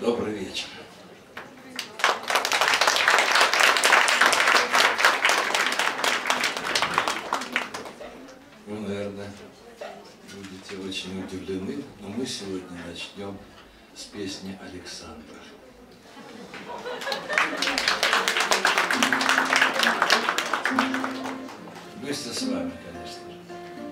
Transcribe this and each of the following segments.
Добрый вечер. Вы, наверное, будете очень удивлены, но мы сегодня начнем с песни Александра. Вместе с вами, конечно же.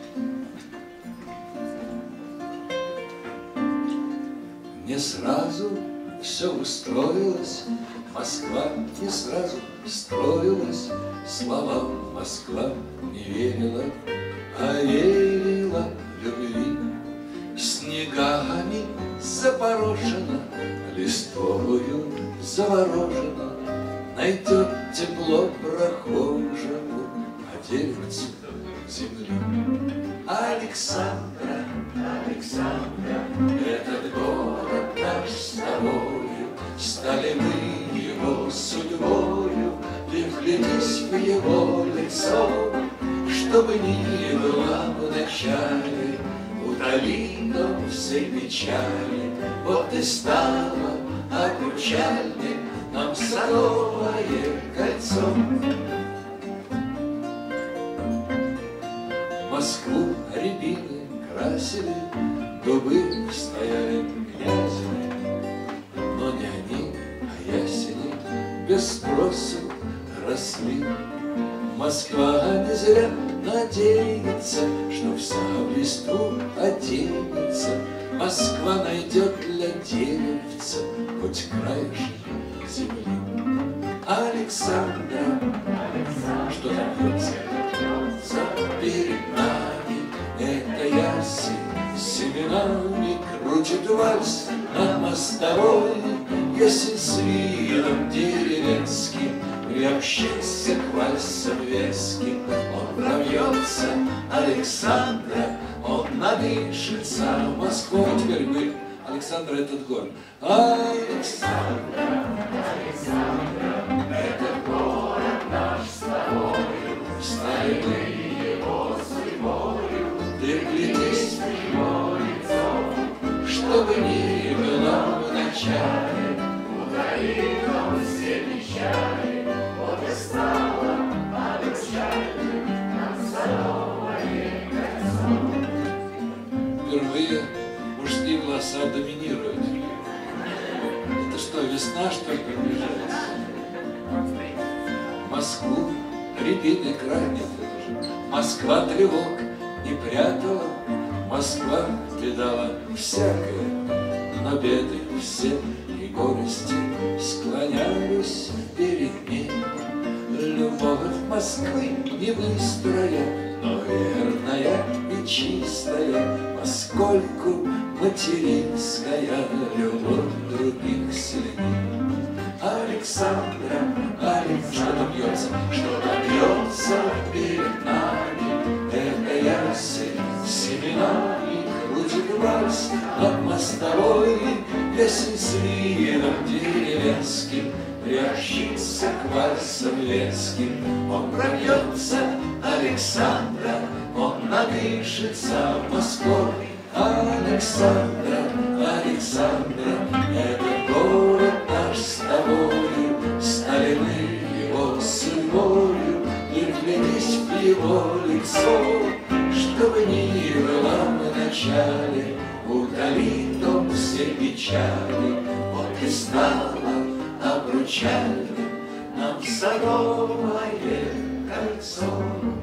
Не сразу все устроилось, Москва не сразу строилась, словам Москва не верила, а верила любви. Снегами запорошена, листвою заворожена, найдет тепло прохожему, а деревцу земли. Александра, Александра, этот город наш с тобою, стали мы его судьбою, ты вглядись в его лицо, чтобы ни было в начале утолито все печали. Вот и стало обручальне нам Садовое кольцо. Москву рябины красили, дубы стояли грязные, но не они, а ясени без спросу росли. Москва не зря надеется, что вся в листву оденется. Москва найдет для деревца хоть краешек земли. Александра, что там вьется перед нами, это ясень семенами крутит вальс над мостовой. Ясень с видом деревенским приобщился к вальсам веским. Он пробьется, Александра, он надышится Москвой. Теперь мы, Александра, этот город. Александра, Александра, этот город наш с тобою, стали мы его судьбою, ты глядись в его лицо, чтобы ни было в начале удалито все печали. Вот и стало обручальным нам Садовое кольцо. Впервые мужские голоса доминируют. Это что, весна, что ли, приближается? Москву рябины крайне. Москва тревог не прятала, Москва видала всякое, но беды все и горести склонялись перед ней. Любовь Москвы не быстрая, но верная и чистая, поскольку материнская любовь других сильней. Александра, что-то бьется перед нами, это ясень семенами крутит вальс над мостовой. Ясень с видом деревенским приобщится к вальсам веским. Он пробьется, Александра, он надышится Москвой. Александра, Александра, этот город наш с тобою, стали мы его судьбою, и вглядись в его лицо, чтобы ни было в начале удалито все печали. Вот и стало обручальным нам Садовое кольцо.